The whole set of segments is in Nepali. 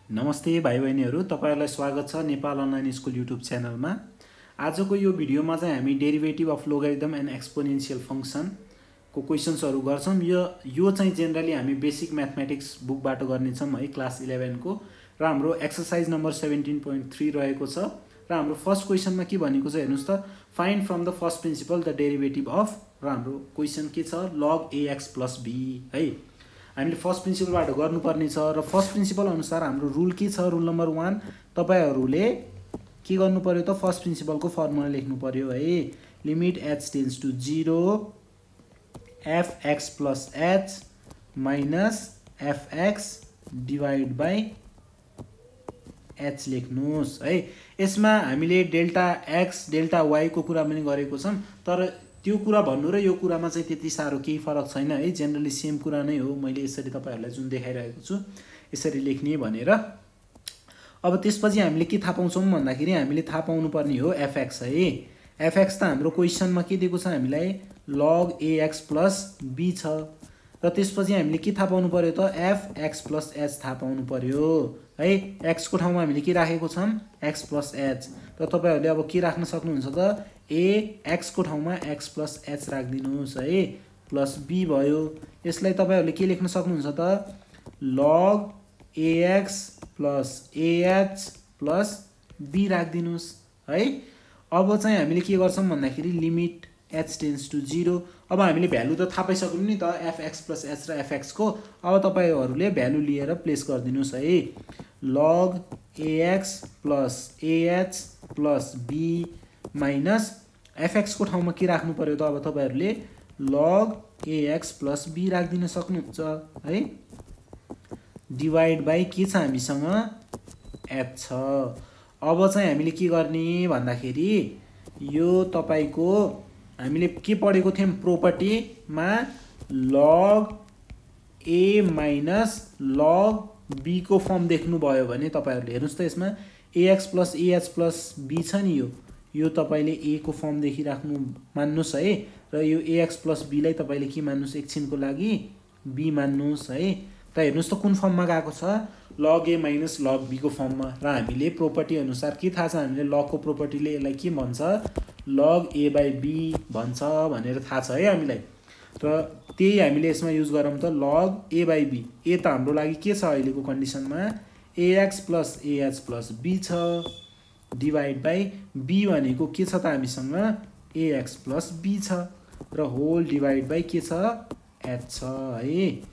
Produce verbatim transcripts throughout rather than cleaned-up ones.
नमस्ते भाइ बहिनीहरु, तपाईहरुलाई स्वागत छ नेपाल अनलाइन स्कुल युट्युब च्यानलमा। आजको यो भिडियोमा चाहिँ हामी derivative of logarithm and exponential function को क्वेशन्सहरु गर्छौं। यो यो चाहिँ जनरली हामी बेसिक म्याथमेटिक्स बुकबाट गर्नेछौं है, क्लास इलेवन को। र हाम्रो exercise number seventeen point three रहेको छ। र हाम्रो फर्स्ट क्वेशनमा के भनेको छ हेर्नुस् त, find from the first principle the derivative of, र हाम्रो क्वेशन के छ, लग ax प्लस b है। हामीले फर्स्ट प्रिन्सिपलबाट गर्नुपर्ने छ। र फर्स्ट प्रिन्सिपल अनुसार हाम्रो रुल के छ, रुल नम्बर वन, तपाईहरुले के गर्नु पर्यो त, फर्स्ट प्रिन्सिपलको फर्मुला लेख्नु पर्यो है। Limit h tends to zero fx plus h minus fx divide by h लेख्नुस् है। यसमा हामीले डेल्टा x डेल्टा y को कुरा पनि गरेको छौं, तर त्यो कुरा भन्नु र यो कुरामा चाहिँ त्यति सारो केही फरक छैन है, जनरली सेम कुरा नै हो। मैले यसरी तपाईहरुलाई जुन देखाइरहेको छु यसरी लेख्ने भनेर। अब त्यसपछि हामीले के थाहा पाउँछौं भन्दाखेरि हामीले थाहा पाउनु पर्ने हो fx है। fx त हाम्रो क्वेशनमा के दिएको छ हामीलाई, log ax प्लस b छ। र त्यसपछि हामीले के थाहा पाउनु पर्यो त, fx प्लस h थाहा पाउनु पर्यो है। x को ठाउँमा हामीले के राखेको छौं, x प्लस h। र तपाईहरुले अब के राख्न सक्नुहुन्छ त, a x को ठाउँमा x प्लस h राख्दिनुस् है, प्लस b भयो। यसलाई तपाईहरुले के लेख्न सक्नुहुन्छ त, log ax plus ah plus b राख्दिनुस् है। अब चाहिँ हामीले के गर्छौं भन्दाखेरि limit h tends to zero. अब हामीले भ्यालु त थाहा पाइसक्यौं नि त fx प्लस h र fx को। अब तपाईहरुले भ्यालु लिएर प्लेस गर्दिनुस् है। log ax plus ah plus b minus fx को ठाउँमा के राख्नु पर्यो त, अब तपाईहरुले log ax प्लस b राख्दिन सक्नुहुन्छ है, डिवाइड बाइ के छ हामीसँग, h छ। अब चाहिँ हामीले के गर्ने भन्दाखेरि यो तपाईको हामीले के पढेको थियौं प्रोपर्टीमा, log a minus log b को फर्म देख्नु भयो भने तपाईहरुले हेर्नुस् त, यसमा ax plus ah plus b छ नि, यो यो तपाईले a को फर्म देखि राख्नु मान्नुस् है। र यो ax प्लस b लाई तपाईले के मान्नुस्, एकछिनको लागि b मान्नुस् है। त हेर्नुस् त कुन फर्ममा गएको छ, log a minus log b को फर्ममा। र हामीले प्रोपर्टी अनुसार के थाहा छ, हामीले log को प्रोपर्टीले यसलाई के भन्छ, log a बाइ b भन्छ भनेर थाहा छ है हामीलाई। र त्यही हामीले यसमा युज गरौँ त, log a by b। a त हाम्रो लागि के छ अहिलेको कन्डिसनमा, ax plus ah plus b छ, डिवाइड बाइ b भनेको के छ त हामीसँग, ax प्लस b छ, र होल डिवाइड बाइ के छ, h छ है।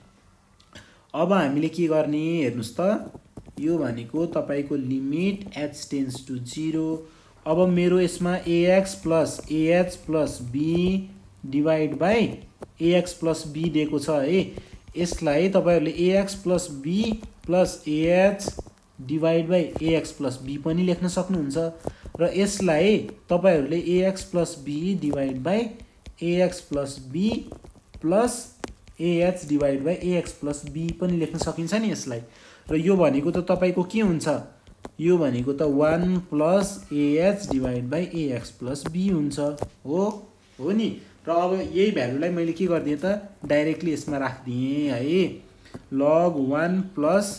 अब हामीले के गर्ने हेर्नुस् त, यो भनेको तपाईको limit h tends to zero. अब मेरो यसमा ax plus ah plus b divide by ax plus b दिएको छ है। यसलाई तपाईहरुले ax plus b plus ah divide by ax plus b पनि लेख्न सक्नुहुन्छ। र यसलाई तपाईहरुले ax plus b divide by ax plus b plus ah divide by ax plus b पनि लेख्न सकिन्छ नि यसलाई। र यो भनेको त तपाईको के हुन्छ, यो भनेको त one plus ah divide by ax plus b हुन्छ, हो हो नि। र अब यही भ्यालुलाई मैले के गर्दिए त, डाइरेक्टली यसमा राख्दिए है, log one plus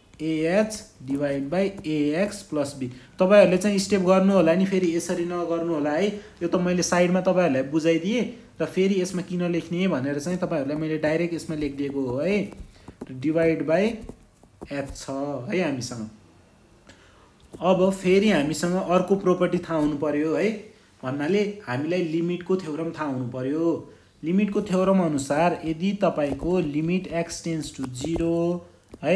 ah divide by ax plus b। तपाईहरुले चाहिँ स्टेप गर्नु होला नि, फेरि यसरी नगर्नु होला है। यो त मैले साइडमा तपाईहरुलाई बुझाइदिए, र फेरि यसमा किन लेख्ने भनेर चाहिँ तपाईहरुलाई मैले डाइरेक्ट यसमा लेखिदिएको हो है, डिवाइड बाइ h छ है हामीसँग। अब फेरि हामीसँग अर्को प्रोपर्टी थाहा हुनु पर्यो है, भन्नाले हामीलाई लिमिटको थ्योरम थाहा हुनु पर्यो। लिमिटको थ्योरम अनुसार यदि तपाईको limit x tends to zero है,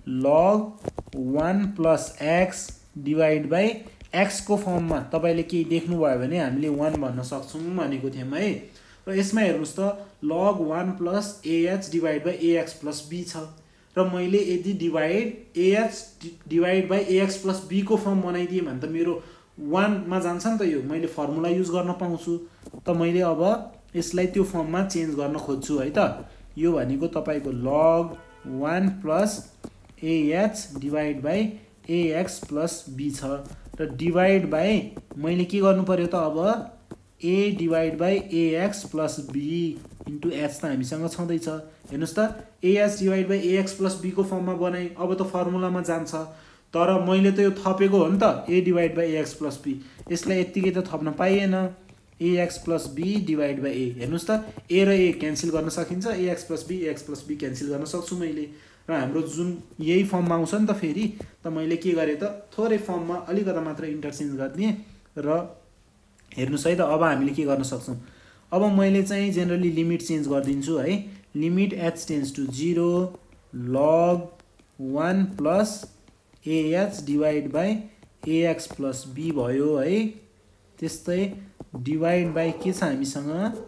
log one plus x divide by x को फर्ममा तपाईले के देख्नु भयो भने हामीले वन भन्न सक्छौं भनेको थियौं है। र यसमा हेर्नुस् त, log one plus ah divide by ax plus b छ। र मैले यदि divide ah divide by ax plus b को फर्म बनाइदिए भने त मेरो वन मा जान्छ नि त, यो मैले फर्मुला युज गर्न पाउँछु। त मैले अब यसलाई त्यो फर्ममा चेन्ज गर्न खोज्छु है त। यो भनेको तपाईको log one plus ah divide by ax plus b छ। र डिवाइड बाइ मैले के गर्नु पर्यो त, अब a divide by ax plus b into h त हामीसँग छँदै छ। हेर्नुस् त, ah divide by ax plus b को फर्ममा बनाए, अब त फर्मुलामा जान्छ। तर मैले त यो थपेको हो नि त a divide by ax plus b यसलाई यतिकै त थप्न पाइएन ax plus b divide by a हेर्नुस् त a र a क्यान्सल गर्न सकिन्छ ax plus b ax plus b cancel गर्न सक्छु मैले र हाम्रो जुन यही फर्ममा आउँछ नि त फेरि त मैले के गरेँ त थोरै फर्ममा अलिकता मात्र इन्टरचेन्ज गरिदिएँ र हेर्नुस् है त अब हामीले के गर्न सक्छौँ अब मैले चाहिँ जेनरली लिमिट चेन्ज गरिदिन्छु है limit h tends to zero log one plus ah divide by ax plus b भयो है त्यस्तै डिवाइड बाई के छ हामीसँग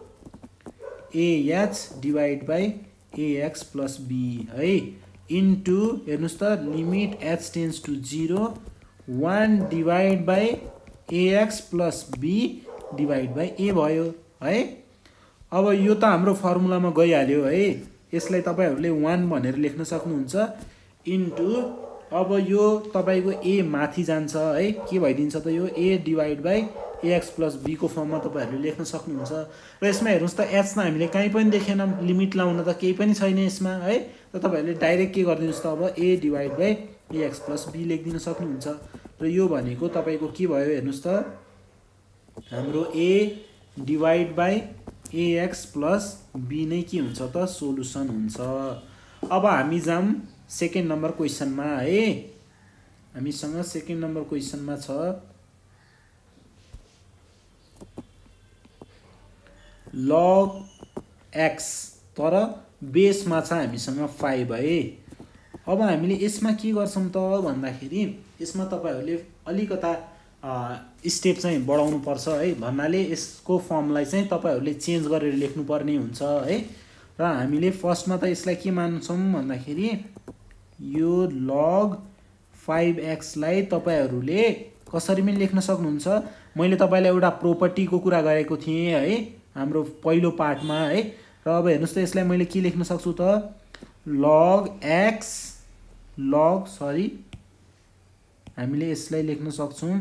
ah divide by ax plus b है इन्टु हेर्नुस् त limit h tends to zero one divide by ax plus b divide by a भयो है अब यो त हाम्रो फर्मुलामा गइहाल्यो है यसलाई तपाईहरुले one भनेर लेख्न सक्नुहुन्छ इन्टु अब यो तपाईको a माथि जान्छ है के भइदिन्छ त यो a divide by ax plus b को फर्ममा तपाईहरुले लेख्न सक्नुहुन्छ र यसमा हेर्नुस् त h न हामीले कहीँ पनि देखेनौं लिमिट लाउन त केही पनि छैन यसमा है त तपाईहरुले डाइरेक्ट के गर्दिनुस् त अब a divide by ax plus b लेख्दिन सक्नुहुन्छ र यो भनेको तपाईको के भयो हेर्नुस् त हाम्रो a divide by ax plus b नै के हुन्छ त सोलुसन हुन्छ अब हामी जाम सेकेन्ड नम्बर क्वेशनमा है हामीसँग सेकेन्ड नम्बर क्वेशनमा छ log x तर बेसमा छ हामीसँग five है अब हामीले यसमा के गर्छौं त भन्दाखेरि यसमा तपाईहरुले अलिकता स्टेप चाहिँ बढाउनु पर्छ है भन्नाले यसको फर्मलाई चाहिँ तपाईहरुले चेन्ज गरेर लेख्नु पर्ने हुन्छ है र हामीले फर्स्टमा त यसलाई के मान्छौं भन्दाखेरि यो log five x लाई तपाईहरुले कसरी पनि लेख्न सक्नुहुन्छ मैले तपाईलाई एउटा प्रोपर्टीको कुरा गरेको थिए है हाम्रो पहिलो पार्टमा है र अब हेर्नुस् त यसलाई मैले के लेख्न सक्छु त log x log सरी हामीले यसलाई लेख्न सक्छौं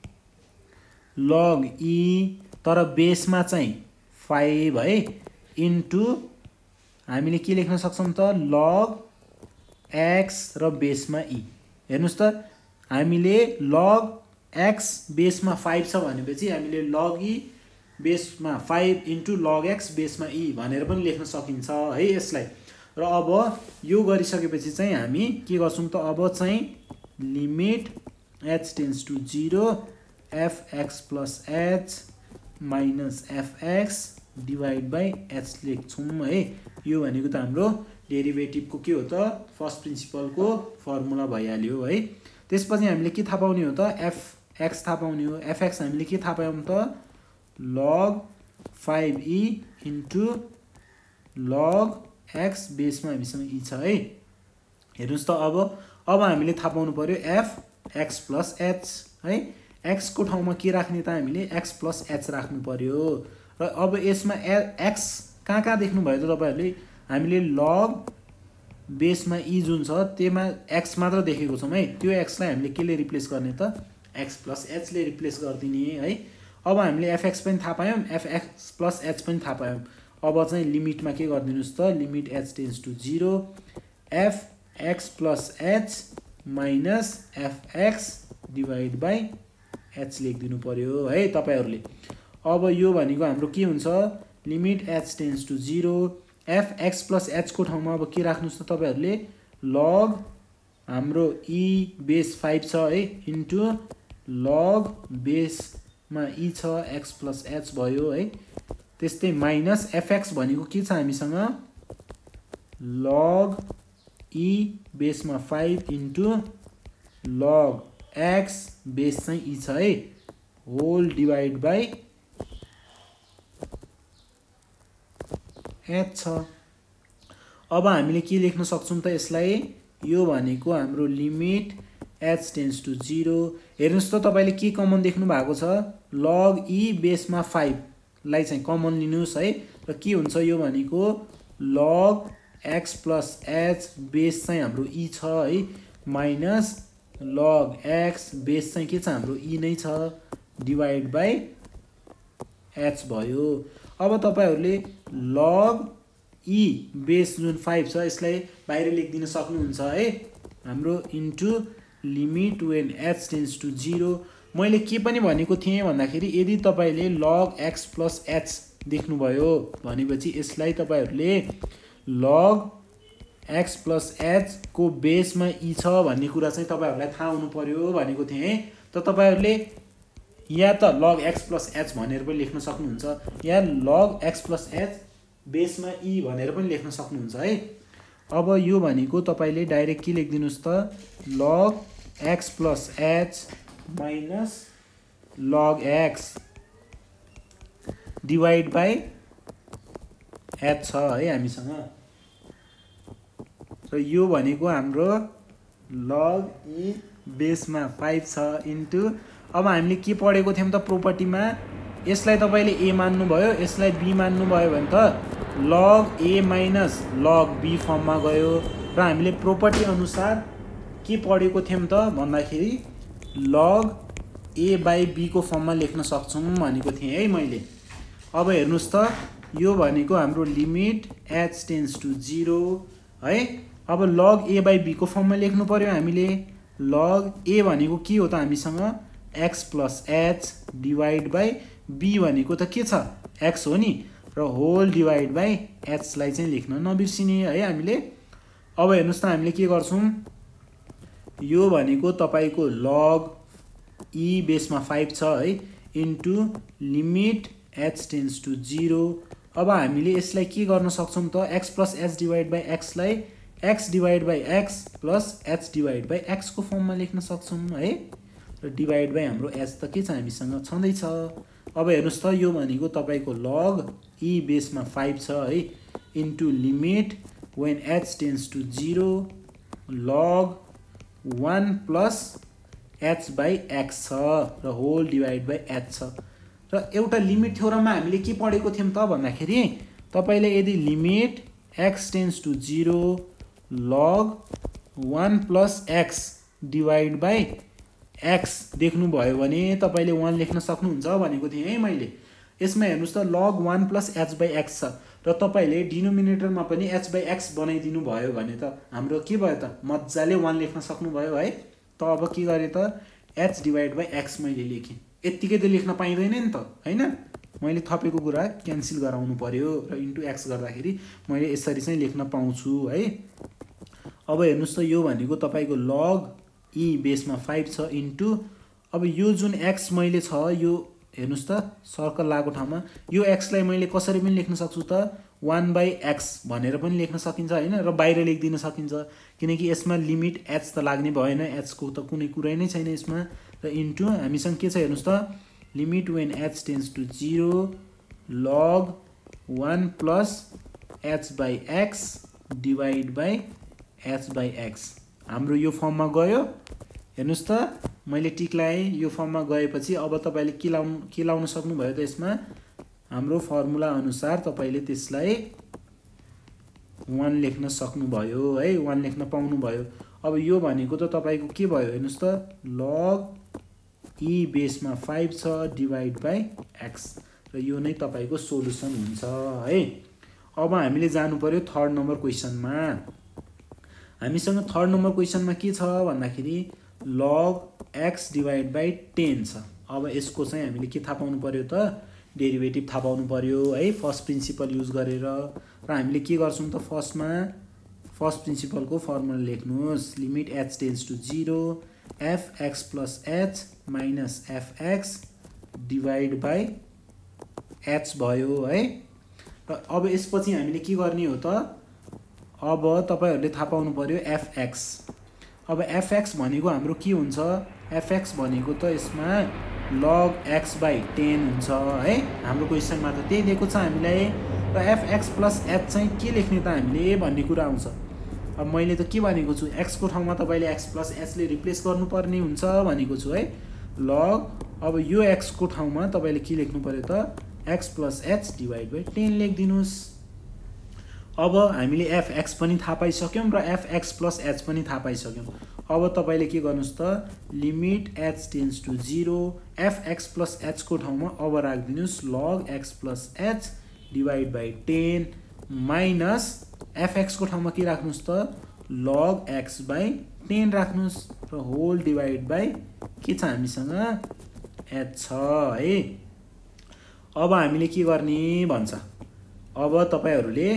log e तर बेसमा चाहिँ five है इन्टु हामीले के लेख्न सक्छौं त log x र बेसमा e हेर्नुस् त हामीले log x बेसमा five छ भनेपछि हामीले log e बेसमा five इन्टु log x बेसमा e भनेर पनि लेख्न सकिन्छ है यसलाई र अब यो गरिसकेपछि चाहिँ हामी के गर्छौं त अब चाहिँ limit h tends to zero fx plus h minus fx divide by h लेख्छौं है यो भनेको त हाम्रो डेरिभेटिभको के हो त फर्स्ट प्रिन्सिपलको फर्मुला भइहाल्यो है त्यसपछि हामीले के थाहा पाउने हो त fx थाहा पाउने हो fx हामीले के थाहा पायौं त log five e into log x बेसमा हामीसँग e छ है हेर्नुस् त अब अब हामीले थाहा पाउनु पर्यो f x प्लस h है x को ठाउँमा के राख्ने त हामीले x प्लस h राख्नु पर्यो र अब यसमा x कहाँ कहाँ देख्नु भयो त तपाईहरुले हामीले log बेसमा e जुन छ त्यसमा x मात्र देखेको छौं है त्यो x लाई हामीले केले रिप्लेस गर्ने त x प्लस h ले रिप्लेस गर्दिने है अब हामीले fx पनि थाहा पायौं fx प्लस h पनि थाहा पायौं अब चाहिँ लिमिटमा के गर्दिनुस् त limit h tends to zero fx plus h minus fx divide by h लेख्दिनु पर्यो है तपाईहरुले अब यो भनेको हाम्रो के हुन्छ limit h tends to zero fx plus h को ठाउँमा अब के राख्नुस् त तपाईहरुले log हाम्रो e बेस five छ है इन्टु log बेस मा e छ x प्लस h भयो है त्यस्तै माइनस fx भनेको के छ हामीसँग log e बेसमा five into log x base चाहिँ e छ है होल डिवाइड बाई h छ अब हामीले के लेख्न सक्छौं त यसलाई यो भनेको हाम्रो limit h tends to zero हेर्नुस् त तपाईले के कमन देख्नु भएको छ log e बेसमा five लाई चाहिँ कमन लिनुस् है र के हुन्छ यो भनेको log x plus h base चाहिँ हाम्रो e छ है माइनस log x बेस चाहिँ के छ हाम्रो e नै छ डिवाइड बाई h भयो अब तपाईहरुले log e बेस जुन five छ यसलाई बाहिर लेख्दिन सक्नुहुन्छ है हाम्रो into limit when h tends to zero. मैले के पनि भनेको थिएँ भन्दाखेरि यदि तपाईँले लग एक्स प्लस एच देख्नुभयो भनेपछि यसलाई तपाईँहरूले लग एक्स प्लस एच को बेसमा ई छ भन्ने कुरा चाहिँ तपाईँहरूलाई थाहा हुनु पर्यो भनेको थिएँ। त तपाईँहरूले या त लग एक्स प्लस एच भनेर पनि लेख्न सक्नुहुन्छ या लग एक्स प्लस एच बेसमा ई भनेर पनि लेख्न सक्नुहुन्छ है। अब यो भनेको तपाईँले डाइरेक्ट के लेखिदिनुहोस् त log x plus h minus log x divide by h छ है हामीसँग। र यो भनेको हाम्रो लग ई बेसमा फाइभ छ इन्टु अब हामीले के पढेको थियौँ त प्रोपर्टीमा यसलाई तपाईँले ए मान्नुभयो यसलाई बी मान्नुभयो भने त लग ए माइनस लग बी फर्ममा गयो। र हामीले प्रोपर्टी अनुसार के पढेको थियौँ त भन्दाखेरि लग ए बाई बी को फर्ममा लेख्न सक्छौँ भनेको थिएँ है मैले। अब हेर्नुहोस् त यो भनेको हाम्रो limit h tends to zero है। अब लग ए बाई बी को फर्ममा लेख्नु पर्यो हामीले। लग ए भनेको के हो त हामीसँग x plus h divide by b भनेको त के छ एक्स हो नि र होल डिवाइड बाई एचलाई चाहिँ लेख्न नबिर्सिने है हामीले। अब हेर्नुहोस् त हामीले के गर्छौँ यो भनेको तपाईँको लग ई बेसमा फाइभ छ है into limit h tends to zero. अब हामीले यसलाई के गर्न सक्छौँ त x plus h divide by एक्सलाई x divide by x plus h divide by x को फर्ममा लेख्न सक्छौँ है। र डिवाइड बाई हाम्रो एच त के छ हामीसँग छँदैछ। अब हेर्नुहोस् त यो भनेको तपाईँको लग ई बेसमा फाइभ छ है into limit when h tends to zero log one plus h by x छ र होल डिवाइड बाई एच छ। र एउटा लिमिट थ्योरममा हामीले के पढेको थियौँ त भन्दाखेरि तपाईँले यदि limit x tends to zero log one plus x divide by x देख्नुभयो भने तपाईँले वान लेख्न सक्नुहुन्छ भनेको थिएँ है मैले। यसमा हेर्नुहोस् त log one plus h by x छ र तपाईँले डिनोमिनेटरमा पनि एच बाई एक्स बनाइदिनु भयो भने त हाम्रो के भयो त मजाले वान लेख्न सक्नुभयो है। त अब के गरेँ त एच डिवाइड बाई एक्स मैले लेखेँ यत्तिकै त लेख्न पाइँदैन नि त होइन मैले थपेको कुरा क्यान्सल गराउनु पर्यो र इन्टु एक्स गर्दाखेरि मैले यसरी चाहिँ लेख्न पाउँछु है। अब हेर्नुहोस् त यो भनेको तपाईँको लग ई बेसमा फाइभ छ इन्टु अब यो जुन एक्स मैले छ यो हेर्नुहोस् त सर्कल लागेको ठाउँमा यो एक्सलाई मैले कसरी पनि लेख्न सक्छु त वान बाई एक्स भनेर पनि लेख्न सकिन्छ होइन र बाहिर लेखिदिन सकिन्छ किनकि यसमा लिमिट एच त लाग्ने भएन एचको त कुनै कुरै नै छैन यसमा। र इन्टु हामीसँग के छ हेर्नुहोस् त limit when h tends to zero log one plus h by x divide by h by x हाम्रो यो फर्ममा गयो। हेर्नुहोस् त मैले टिक लाएँ यो फर्ममा गएपछि अब तपाईँले के लाउनु के लाउन सक्नुभयो त यसमा हाम्रो फर्मुला अनुसार तपाईँले त्यसलाई वान लेख्न सक्नुभयो है वान लेख्न पाउनुभयो। अब यो भनेको त तपाईँको के भयो हेर्नुहोस् त लग ई बेसमा फाइभ छ डिवाइड बाई एक्स र यो नै तपाईँको सोलुसन हुन्छ है। अब हामीले जानु पर्यो थर्ड नम्बर क्वेसनमा। हामीसँग थर्ड नम्बर क्वेसनमा के छ भन्दाखेरि log x divide by ten छ। अब यसको चाहिँ हामीले के थाहा पाउनु पर्यो त डेरिभेटिभ थाहा पाउनु पर्यो है फर्स्ट प्रिन्सिपल युज गरेर। र हामीले के गर्छौँ त फर्स्टमा फर्स्ट प्रिन्सिपलको फर्मुला लेख्नुहोस् limit h tends to zero f x plus h minus f x divide by h भयो है। र अब यसपछि हामीले के गर्ने हो त अब तपाईँहरूले थाहा पाउनु पर्यो एफएक्स। अब एफएक्स भनेको हाम्रो के हुन्छ एफएक्स भनेको त यसमा लग एक्स बाई टेन हुन्छ है हाम्रो क्वेसनमा त त्यही दिएको छ हामीलाई। र एफएक्स प्लस एच चाहिँ के लेख्ने त हामीले भन्ने कुरा आउँछ। अब मैले त के भनेको छु एक्सको ठाउँमा तपाईँले एक्स प्लस एचले रिप्लेस गर्नुपर्ने हुन्छ भनेको छु है लग। अब यो एक्सको ठाउँमा तपाईँले के लेख्नु पर्यो त x plus h divide by ten लेखिदिनुहोस्। अब हामीले एफएक्स पनि थाहा पाइसक्यौँ र एफएक्स प्लस एच पनि थाहा पाइसक्यौँ। अब तपाईँले के गर्नुहोस् त limit h tends to zero f x plus एचको ठाउँमा अब राखिदिनुहोस् log x plus h divide by ten minus एफएक्सको ठाउँमा के राख्नुहोस् त लग एक्स बाई टेन राख्नुहोस् र होल डिभाइड बाई के छ हामीसँग एच छ है। अब हामीले के गर्ने भन्छ, अब तपाईहरुले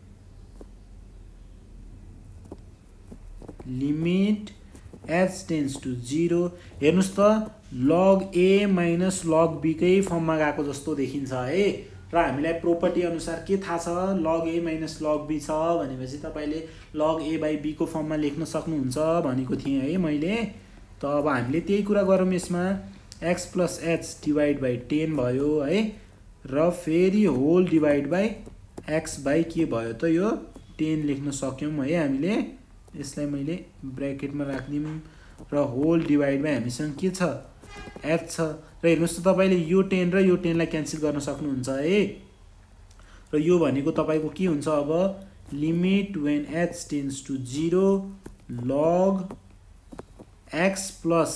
limit h tends to zero हेर्नुस् त लग ए माइनस लग बी कै फर्ममा गएको जस्तो देखिन्छ है। र हामीलाई प्रोपर्टी अनुसार के थाहा छ, लग ए माइनस लग बी छ भनेपछि तपाईले लग ए बाई बी को फर्ममा लेख्न सक्नुहुन्छ भनेको थिएँ है मैले। त अब हामीले त्यही कुरा गरौँ, यसमा x plus h divide by ten भयो है, र फेरि whole divide by x by के भयो त यो टेन लेख्न सक्यौँ है हामीले। यसलाई मैले ब्र्याकेटमा राख्दिउँ र होल डिभाइड बाई हामीसँग के छ एच छ। र हेर्नुस् त तपाईले यो टेन र यो टेन लाई क्यान्सल गर्न सक्नुहुन्छ है। र यो भनेको तपाईको के हुन्छ, अब limit when h tends to zero log x plus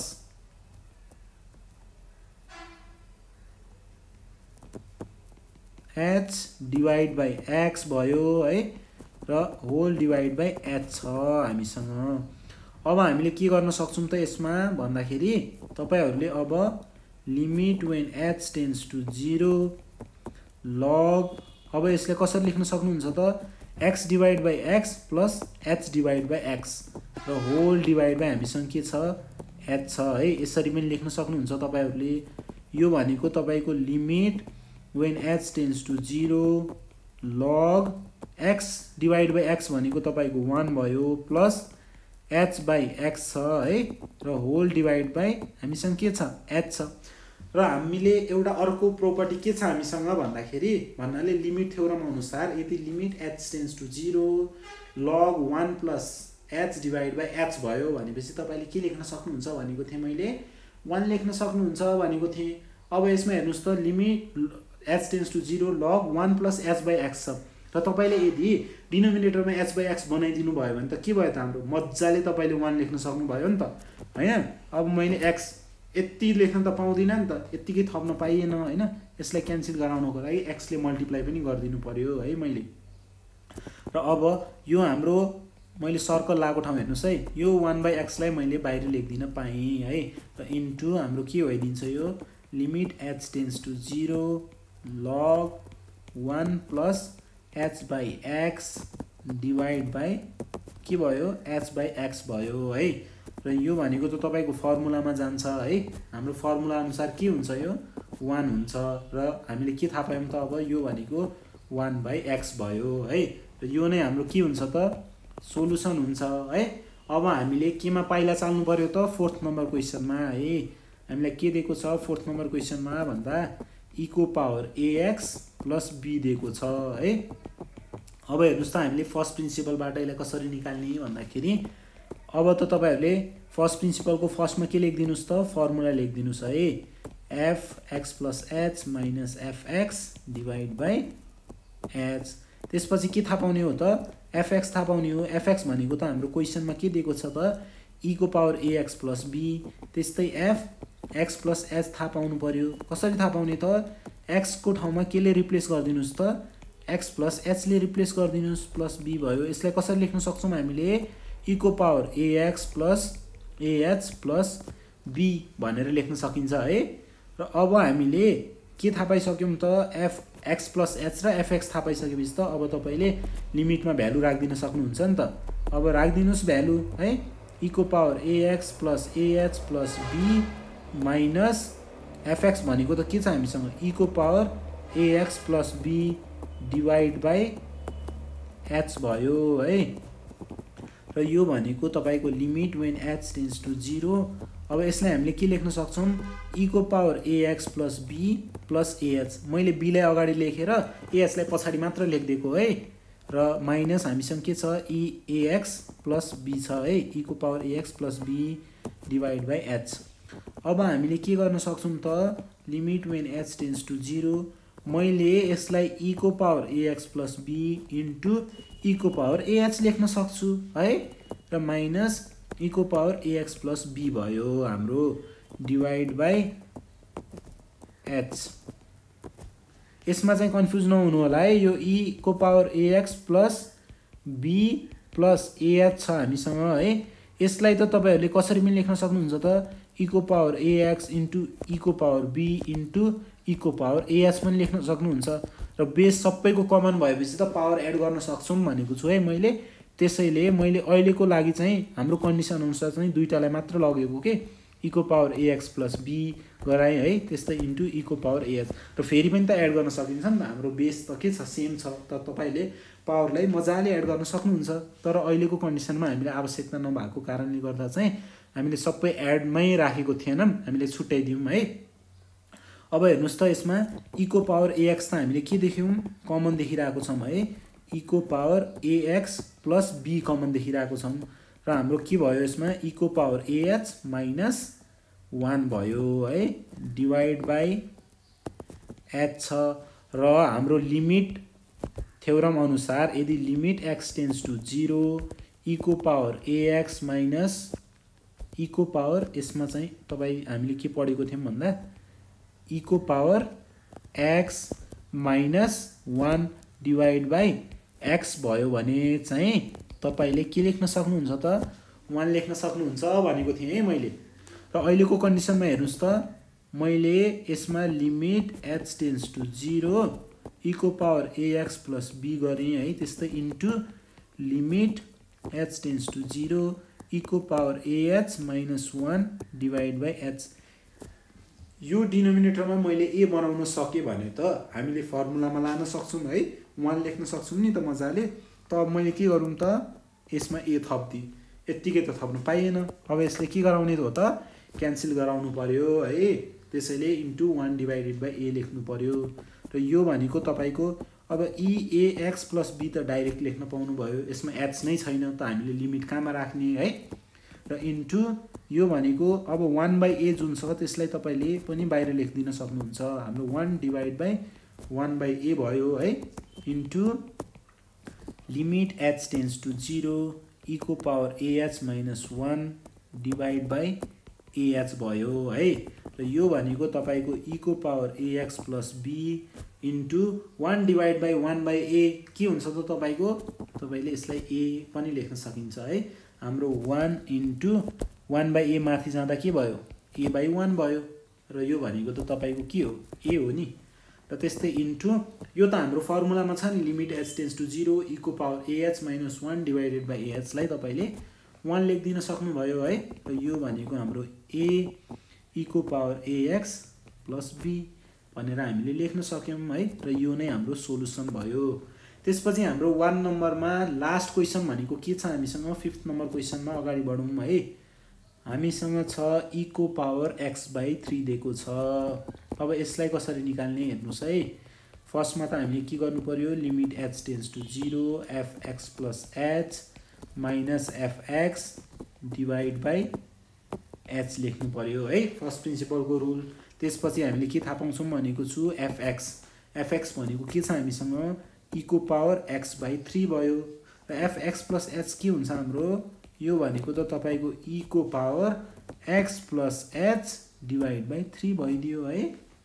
h divide by x भयो है, र होल डिभाइड बाई एच छ हामीसँग। अब हामीले के गर्न सक्छौं त यसमा भन्दाखेरि तपाईहरुले अब limit when h tends to zero log, अब यसले कसरी लेख्न सक्नुहुन्छ त x divide by x plus h divide by x र होल डिभाइड बाई हामीसँग के छ एच छ है। यसरी पनि लेख्न सक्नुहुन्छ तपाईहरुले। यो भनेको तपाईको limit when h tends to zero log x divide by x भनेको तपाईको वान भयो प्लस एच बाई एक्स छ है, र होल डिभाइड बाई हामीसँग के छ एच छ। र हामीले एउटा अर्को प्रोपर्टी के छ हामीसँग भन्दाखेरि भन्नाले लिमिट थ्योरम अनुसार यदि limit h tends to zero log one plus h divide by h भयो भनेपछि तपाईले के लेख्न सक्नुहुन्छ भनेको थिएँ मैले, वान लेख्न सक्नुहुन्छ भनेको थिएँ। अब यसमा हेर्नुस् त limit h tends to zero log one plus h by x छ, र तपाईले यदि डिनोमिनेटरमा एच बाई एक्स बनाइदिनु भयो भने त के भयो त हाम्रो मजाले तपाईले वान लेख्न सक्नुभयो नि त हैन। अब मैले एक्स यति लेख्न त पाउँदिन नि त, यतिकै थप्न पाइएन हैन। यसलाई क्यान्सल गराउनको लागि एक्स ले मल्टिप्लाई पनि गरिदिनु पर्यो है मैले। र अब यो हाम्रो मैले सर्कल लागेको ठाउँ हेर्नुस् है, यो वान बाई एक्स लाई मैले बाहिर लेख्दिन पाएँ है, र इन्टु हाम्रो के भइदिन्छ यो limit h tends to zero log one plus h by x divide by के भयो एच बाई एक्स भयो है। र यो भनेको त तपाईको फर्मुलामा जान्छ है, हाम्रो फर्मुला अनुसार के हुन्छ यो वान हुन्छ, र हामीले के थाहा पायौं त अब यो भनेको वान बाई एक्स भयो है। र यो नै हाम्रो के हुन्छ त सोलुसन हुन्छ है। अब हामीले केमा पाइला चाल्नु पर्यो त फोर्थ नम्बर क्वेसनमा है। हामीलाई के दिएको छ फोर्थ नम्बर क्वेसनमा भन्दा e को पावर ax प्लस b दिएको छ है। अब हेर्नुस् त हामीले फर्स्ट प्रिन्सिपलबाट यसलाई कसरी निकाल्ने भन्दाखेरि अब त तपाईहरुले फर्स्ट प्रिन्सिपलको फर्स्टमा के लेख्दिनुस् त फर्मुला लेख्दिनुस् है, fx plus h minus fx divide by h। त्यसपछि के थाहा पाउने हो त fx थाहा पाउने हो। fx भनेको त हाम्रो क्वेसनमा के दिएको छ त e को पावर ax प्लस b, त्यस्तै f x प्लस h थाहा पाउनु पर्यो। कसरी थाहा पाउने त x को ठाउँमा के ले रिप्लेस गरिदिनुस् त x प्लस h ले रिप्लेस गरिदिनुस् प्लस b भयो। यसलाई कसरी लेख्न सक्छौं हामीले e को power ax plus ah plus b भनेर लेख्न सकिन्छ है। र अब हामीले के थाहा पाइसक्यौं त f x प्लस h र fx थाहा पाइसकेपछि त अब तपाईले लिमिटमा भ्यालु राख्दिन सक्नुहुन्छ नि त। अब राख्दिनुस् भ्यालु है, e को power ax plus ah plus b minus fx भनेको त के छ हामीसँग e को power ax plus b divide by h भयो है। र यो भनेको तपाईको limit when h tends to zero. अब यसलाई हामीले के लेख्न सक्छौं e को power ax plus b plus ah। मैले b लाई अगाडि लेखेर ah लाई पछाडी मात्र लेख्दिएको है, र माइनस हामीसँग के छ e ax प्लस b छ है, e को power ax plus b divide by h। अब हामीले के गर्न सक्छौं त limit when h tends to zero मैले यसलाई e को power ax plus b into e को पावर ah लेख्न सक्छु है, र माइनस e को पावर ax प्लस b भयो हाम्रो डिभाइड बाई h। यसमा चाहिँ कन्फ्युज नहुनु होला है, यो e को power ax plus b plus a h छ हामीसँग है। यसलाई त तपाईहरुले कसरी पनि लेख्न सक्नुहुन्छ त इको पावर एएक्स इन्टु इको पावर बी इन्टु इको पावर एएच पनि लेख्न सक्नुहुन्छ र बेस सबैको कमन भएपछि त पावर एड गर्न सक्छौं भनेको छु है मैले। त्यसैले मैले अहिलेको लागि चाहिँ हाम्रो कन्डिसन अनुसार चाहिँ दुईटालाई मात्र लगेको के इको पावर एएक्स प्लस बी गराए है, त्यस्तै इन्टु इको पावर एएच र फेरि पनि त एड गर्न सकिन्छ नि त, हाम्रो बेस त के छ सेम छ त तपाईले पावरलाई मजाले एड गर्न सक्नुहुन्छ। तर अहिलेको कन्डिसनमा हामीले आवश्यकता नभएको कारणले गर्दा चाहिँ हामीले सबै एडमै राखेको थिएनौं, हामीले छुट्याइदियौं है। अब हेर्नुस् त यसमा इको पावर एएक्स त हामीले के देख्यौं कमन देखिरहेको छौं है, इको power a x plus b common देखिरहेको छौं र हाम्रो के भयो यसमा इको पावर एएच माइनस वान भयो है डिवाइड बाइ एच छ र हाम्रो लिमिट थ्योरम अनुसार यदि limit x tends to zero इको पावर एएक्स माइनस इको पावर यसमा चाहिँ तपाई हामीले के पढेको थियौं भन्दा इको power x minus one divide by x भयो भने चाहिँ तपाईले के लेख्न सक्नुहुन्छ त वान लेख्न सक्नुहुन्छ भनेको थिएँ है मैले। र अहिलेको कन्डिसनमा हेर्नुस् त मैले यसमा limit h tends to zero इको पावर एएक्स प्लस बी गरेँ है, त्यस्तै into limit h tends to zero इको power a h minus one divide by h. यो डिनोमिनेटरमा मैले ए बनाउन सके भने त हामीले फर्मुलामा लान सक्छौं है, वान लेख्न सक्छौं नि त मजाले। त मैले के गरौँ त यसमा ए थप्दिए, यतिकै त थप्नु पाइएन। अब यसले के गराउने हो त क्यान्सल गराउनु पर्यो है, त्यसैले into one divided by a लेख्नु पर्यो। र यो भनेको तपाईको अब e a x plus b त डाइरेक्ट लेख्न पाउनु भयो, यसमा एच नै छैन त हामीले लिमिट कहाँमा राख्ने है। र इन्टु यो भनेको अब वान बाइ ए जुन छ त्यसलाई तपाईले पनि बाहिर लेखिदिन सक्नुहुन्छ, हाम्रो one divide by one by a भयो है, into limit h tends to zero इको power a h minus one divide by a h भयो है। र यो भनेको तपाईको इको power a x plus b into one divide by one by a के हुन्छ त तपाईको तपाईले यसलाई ए पनि लेख्न सकिन्छ है, हाम्रो one into one by a माथि जाँदा के भयो ए बाइ वान भयो र यो भनेको त तपाईको के हो ए हो नि। र त्यस्तै इन्टु यो त हाम्रो फर्मुलामा छ नि limit h tends to zero इको power a h minus one divided by एएचलाई तपाईले वान लेखिदिन सक्नुभयो है। र यो भनेको हाम्रो ए इको पावर एएक्स प्लस बी भनेर हामीले लेख्न सक्यौं है, र यो नै हाम्रो सोलुसन भयो। त्यसपछि हाम्रो वान नम्बरमा लास्ट क्वेसन भनेको के छ हामीसँग फिफ्थ नम्बर क्वेसनमा अगाडि बढौँ है। हामीसँग छ इको पावर एक्स बाइ थ्री दिएको छ। अब यसलाई कसरी निकाल्ने हेर्नुस् है। फर्स्टमा त हामीले के गर्नु पर्यो limit h tends to zero f x plus h minus f x divide by h लेख्नु पर्यो है, फर्स्ट प्रिन्सिपलको रुल। त्यसपछि हामीले के थाहा पाउँछौँ भनेको छु एफ एक्स एफ एक्स भनेको के छ हामीसँग इको पावर एक्स बाइ थ्री भयो र एफ एक्स प्लस एच के हुन्छ हाम्रो यो भनेको त तपाईको इको power x plus h divide by three भइदियो है।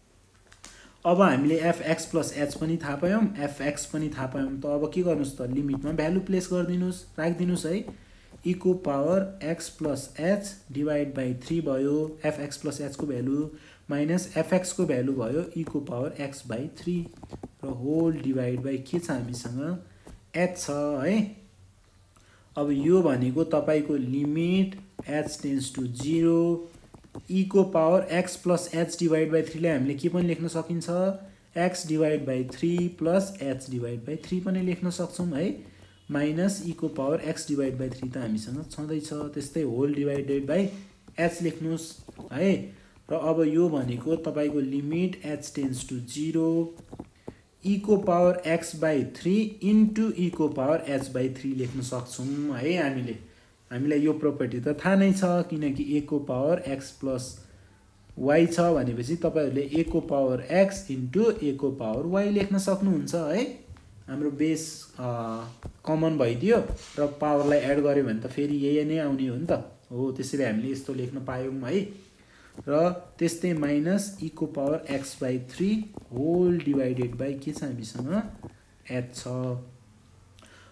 अब हामीले एफ एक्स प्लस एच पनि थाहा पायौं, एफ एक्स पनि थाहा पायौं, त अब के गर्नुस् त लिमिटमा भ्यालु प्लेस गरिदिनुस् राखिदिनुस् है। इको power x plus h divide by three भयो, एफ एक्स प्लस एच को भ्यालु माइनस एफ एक्स को भ्यालु भयो इको पावर एक्स बाइ थ्री र होल डिवाइड बाइ के छ हामीसँग एच छ है। अब यो भनेको तपाईको limit h tends to zero इको power x plus h divide by three लाई हामीले के पनि लेख्न सकिन्छ x divide by three plus h divide by three पनि लेख्न सक्छौं है, माइनस इको power x divide by three त हामीसँग छँदैछ, त्यस्तै होल डिवाइडेड बाइ एच लेख्नुस् है। र अब यो भनेको तपाईको limit h tends to zero इको power x by three into इको पावर एच बाइ थ्री लेख्न सक्छौं है। हामीले हामीलाई यो प्रोपर्टी त थाहा नै छ किनकि ए को पावर एक्स प्लस वाई छ भनेपछि तपाईहरुले ए को पावर एक्स इन्टु ए को पावर वाई लेख्न सक्नुहुन्छ है। हाम्रो बेस कमन भइदियो र पावरलाई एड गर्यो भने त फेरि यही नै आउने हो नि त हो, त्यसैले हामीले यस्तो लेख्न पायौं है। र त्यस्तै माइनस इको power x by three whole divided by के छ हामीसँग एच छ।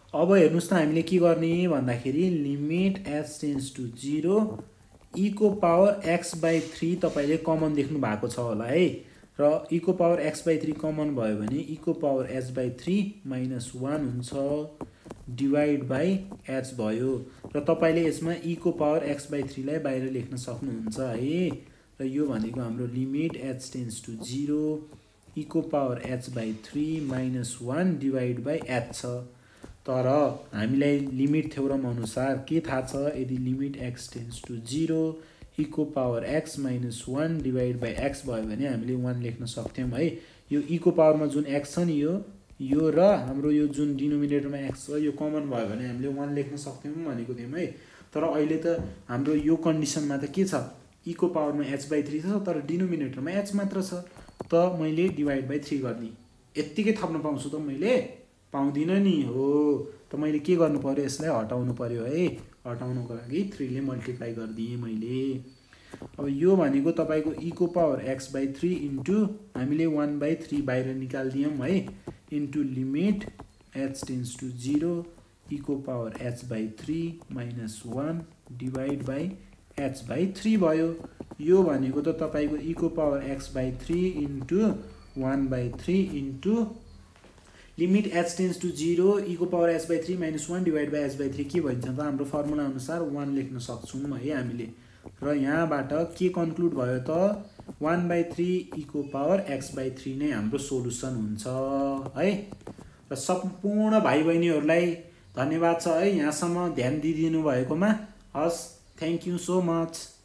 अब हेर्नुस् त हामीले के गर्ने भन्दाखेरि limit h tends to zero e को पावर x बाई थ्री तपाईले कमन देख्नु भएको छ होला है र e को power x by three common भयो भने e को power h by three minus one हुन्छ डिवाइड बाई h भयो र तपाईले यसमा e को पावर x बाई थ्री लाई बाहिर लेख्न सक्नुहुन्छ है र यो भनेको हाम्रो limit h tends to zero e को power h by three minus one divide by h छ तर हामीलाई लिमिट थ्योरम अनुसार के थाहा छ यदि limit x tends to zero e को power x minus one divide by x भयो भने हामीले वन लेख्न सक्थ्यौं है यो e को पावरमा जुन x छ नि यो यो र हाम्रो यो जुन डिनोमिनेटरमा x छ यो कमन भयो भने हामीले वन लेख्न सक्थ्यौं भनेको थियौं है तर अहिले त हाम्रो यो कन्डिसनमा त के छ e को पावरमा h बाई थ्री छ तर डिनोमिनेटरमा h मात्र छ त मैले डिवाइड बाई थ्री गर्ने यतिकै थप्न पाउँछु त मैले पाउँदिन नि हो त मैले के गर्नु पर्यो यसलाई हटाउनु पर्यो है हटाउनको लागि थ्री ले मल्टिप्लाई गर्दिए मैले अब यो भनेको तपाईको e को power x by three into हामीले वन बाई थ्री बाहिर निकाल्दियौं है into limit h tends to zero e को power h by three minus one divide by h by three भयो यो भनेको त तपाईको e को power x by three into one by three into limit h tends to zero e को power h by three minus one divide by h by three के भन्छ त हाम्रो फर्मुला अनुसार वन लेख्न सक्छौं है हामीले र यहाँबाट के कन्क्लुड भयो त वन बाई थ्री e को पावर x बाई थ्री नै हाम्रो सोलुसन हुन्छ है र सम्पूर्ण भाइ बहिनीहरूलाई धन्यवाद छ है यहाँसम्म ध्यान दिइदिनु भएकोमा हस् थ्यांक यू सो मच।